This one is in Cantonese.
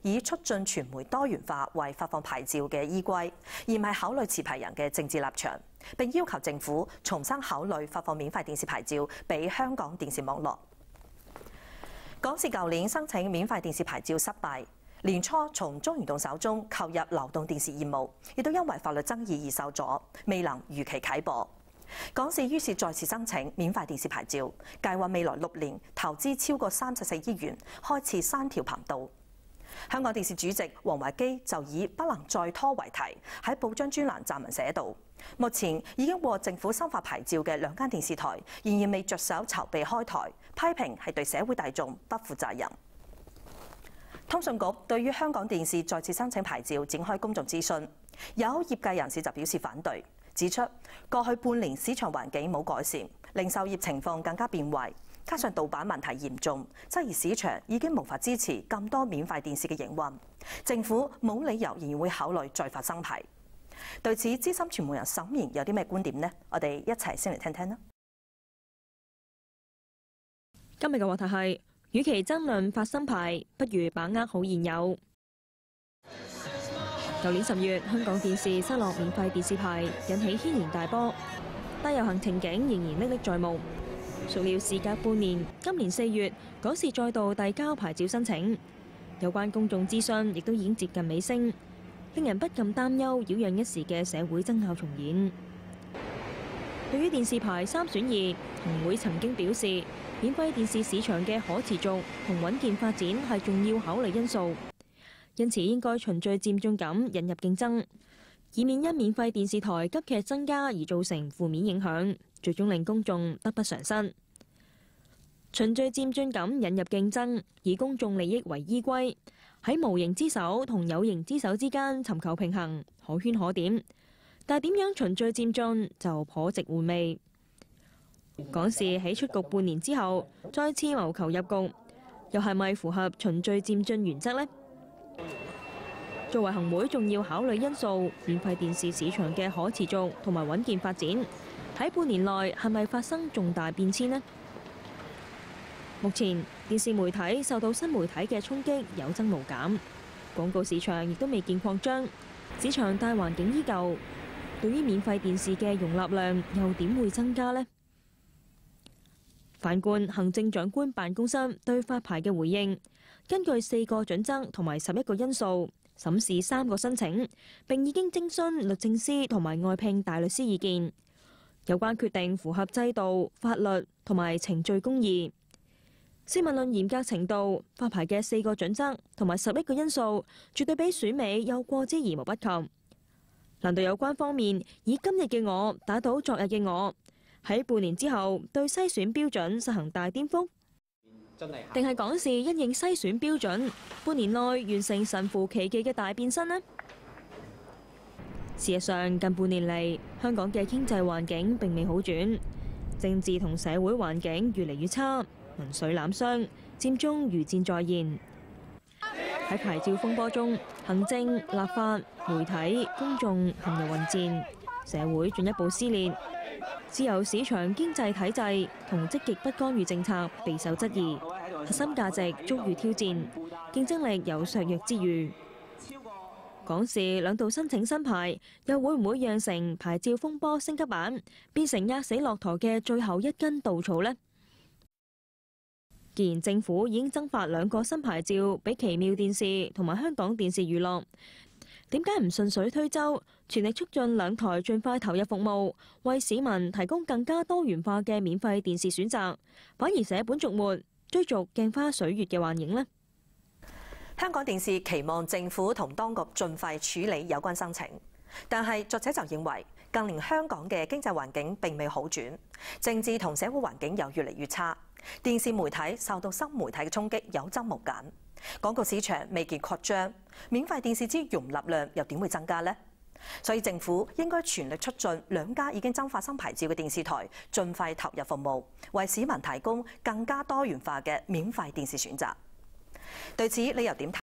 以促進傳媒多元化為發放牌照嘅依歸，而唔係考慮持牌人嘅政治立場。並要求政府重新考慮發放免費電視牌照俾香港電視網絡。港視舊年申請免費電視牌照失敗，年初從中移動手中購入流動電視業務，亦都因為法律爭議而受阻，未能如期啟播。港視於是再次申請免費電視牌照，計劃未來6年投資超過34億元，開設3條頻道。香港電視主席王維基就以不能再拖為題，喺報章專欄撰文寫道：目前已經獲政府新發牌照嘅2間電視台，仍然未着手籌備開台，批評係對社會大眾不負責任。通訊局對於香港電視再次申請牌照展開公眾諮詢，有業界人士就表示反對，指出過去半年市場環境冇改善，零售業情況更加變壞，加上盜版問題嚴重，質疑市場已經無法支持咁多免費電視嘅營運，政府冇理由仍然會考慮再發新牌。對此，資深傳媒人沈賢有啲咩觀點呢？我哋一齊先嚟聽聽啦。 今日嘅話題係：與其爭論發新牌，不如把握好現有。舊年10月，香港電視失落免費電視牌，引起軒然大波，大遊行情景仍然歷歷在目。孰料事隔半年，今年4月，港視再度遞交牌照申請，有關公眾諮詢亦都已經接近尾聲，令人不禁擔憂擾攘一時嘅社會爭拗重演。對於電視牌3選2，行會曾經表示，免費電視市場嘅可持續同穩健發展係重要考慮因素，因此應該循序漸進咁引入競爭，以免因免費電視台急劇增加而造成負面影響，最終令公眾得不償失。循序漸進咁引入競爭，以公眾利益為依歸，喺無形之手同有形之手之間尋求平衡，可圈可點。但點樣循序漸進就頗值玩味。港視喺出局半年之後，再次謀求入局，又係咪符合循序漸進原則呢？作為行會重要考慮因素，免費電視市場嘅可持續同埋穩健發展，喺半年內係咪發生重大變遷呢？目前電視媒體受到新媒體嘅衝擊有增無減，廣告市場亦都未見擴張，市場大環境依舊。對於免費電視嘅容納量又點會增加呢？反觀行政長官辦公室對發牌嘅回應，根據4個準則同埋11個因素審視3個申請，並已經徵詢律政司同埋外聘大律師意見。有關決定符合制度、法律同埋程序公義。試問論嚴格程度，發牌嘅4個準則同埋11個因素，絕對比選美有過之而無不及。難道有關方面以今日嘅我打倒昨日嘅我，喺半年之後對篩選標準實行大顛覆？定係港視因應篩選標準，半年內完成神乎其技嘅大變身呢？事實上，近半年嚟，香港嘅經濟環境並未好轉，政治同社會環境越嚟越差，民粹濫觴，佔中如箭在弦。喺牌照風波中，行政、立法、媒體、公眾陷入混戰，社會進一步撕裂，自由市場經濟體制同積極不干預政策備受質疑，核心價值遭遇挑戰，競爭力有削弱之虞。港視2度申請新牌，又會唔會釀成牌照風波升級版，變成壓死駱駝嘅最後一根稻草呢？既然政府已經增發2個新牌照俾奇妙電視同埋香港電視娛樂，點解唔順水推舟，全力促進2台盡快投入服務，為市民提供更加多元化嘅免費電視選擇，反而捨本逐末，追逐鏡花水月嘅幻影呢？ 香港電視期望政府同當局盡快處理有關申請，但係作者就認為近年香港嘅經濟環境並未好轉，政治同社會環境又越嚟越差，電視媒體受到新媒體嘅衝擊有增無減，廣告市場未見擴張，免費電視之容納量又點會增加呢？所以政府應該全力促進2家已經增發新牌照嘅電視台盡快投入服務，為市民提供更加多元化嘅免費電視選擇。對此，你又點睇？